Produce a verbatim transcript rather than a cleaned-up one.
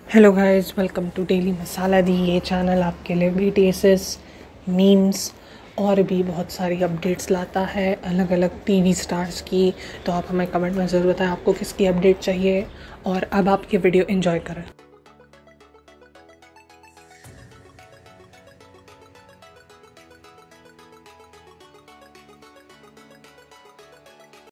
Hello guys, welcome to daily masala दी। ये channel आपके लिए बीटीएस मीम्स और भी बहुत सारी अपडेट्स लाता है, अलग अलग टीवी स्टार्स की। तो आप हमें कमेंट में ज़रूर बताएं आपको किसकी अपडेट चाहिए, और अब आप ये वीडियो एंजॉय करें।